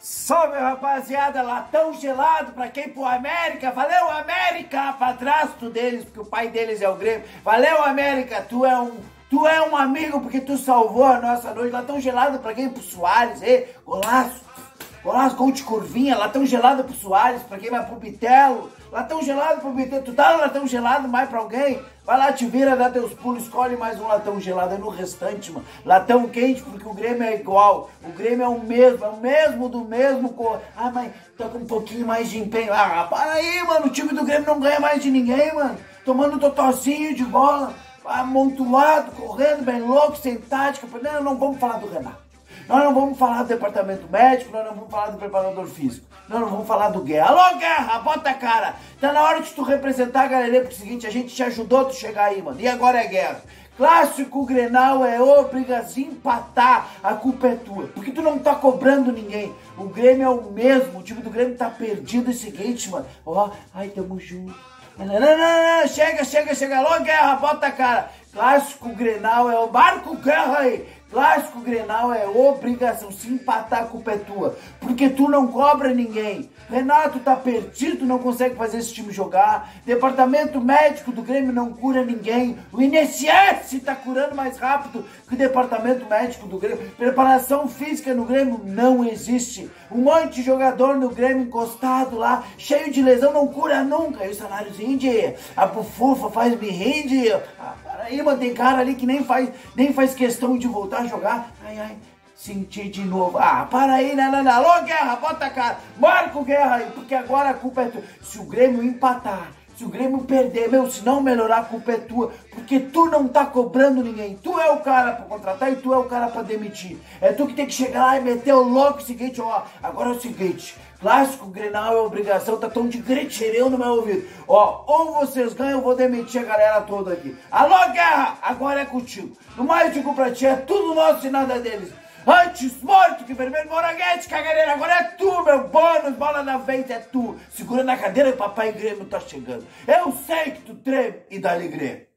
Salve, rapaziada, latão gelado pra quem pro América. Valeu, América, padrasto deles, porque o pai deles é o Grêmio. Valeu, América, tu é um amigo porque tu salvou a nossa noite. Latão gelado pra quem pro Soares, golaço. Golaço, gol de curvinha, latão gelado pro Soares, pra quem vai pro Bitelo. Latão gelado pro Bitelo. Tu tá no latão gelado mais pra alguém? Vai lá, te vira, dá teus pulos, escolhe mais um latão gelado. É no restante, mano. Latão quente, porque o Grêmio é igual. O Grêmio é o mesmo do mesmo. Ah, mas tá com um pouquinho mais de empenho. Ah, para aí, mano. O time do Grêmio não ganha mais de ninguém, mano. Tomando totocinho de bola, amontoado, correndo bem louco, sem tática. Não vamos falar do Renato. Nós não vamos falar do departamento médico, nós não vamos falar do preparador físico, nós não vamos falar do Guerra. Alô, Guerra, bota a cara. Tá na hora de tu representar a galera, porque é o seguinte, a gente te ajudou a tu chegar aí, mano. E agora é Guerra. Clássico Grenal é obrigação empatar, a culpa é tua. Porque tu não tá cobrando ninguém. O Grêmio é o mesmo, o time do Grêmio tá perdido. É o seguinte, mano. Ó, ai, tamo junto. Não, chega. Alô, Guerra, bota a cara. Clássico Grenal é o Marco Guerra aí. Clássico Grenal é obrigação, se empatar a culpa é tua, porque tu não cobra ninguém. Renato tá perdido, não consegue fazer esse time jogar. Departamento médico do Grêmio não cura ninguém. O INSS tá curando mais rápido que o departamento médico do Grêmio. Preparação física no Grêmio não existe. Um monte de jogador no Grêmio encostado lá, cheio de lesão, não cura nunca. E o saláriozinho de a bufufa faz me rende. Aí, mano, tem cara ali que nem faz questão de voltar a jogar. Ai, senti de novo. Ah, para aí, não. Alô, Guerra, bota a cara. Marca o Guerra aí, porque agora a culpa é tua. Se o Grêmio empatar, se o Grêmio perder, se não melhorar, a culpa é tua. Porque tu não tá cobrando ninguém. Tu é o cara pra contratar e tu é o cara pra demitir. É tu que tem que chegar lá e meter o louco. Seguinte, ó, agora é o seguinte. Clássico Grenal é obrigação, tá tão de gretireu no meu ouvido. Ó, ou vocês ganham, eu vou demitir a galera toda aqui. Alô, Guerra, agora é contigo. No mais eu digo pra ti, é tudo nosso e nada deles. Antes morto que vermelho, moranguete, caganeira, agora é tu, meu bônus, bola na vez, é tu. Segura na cadeira e o papai Grêmio tá chegando. Eu sei que tu treme e dá-lhe Grêmio.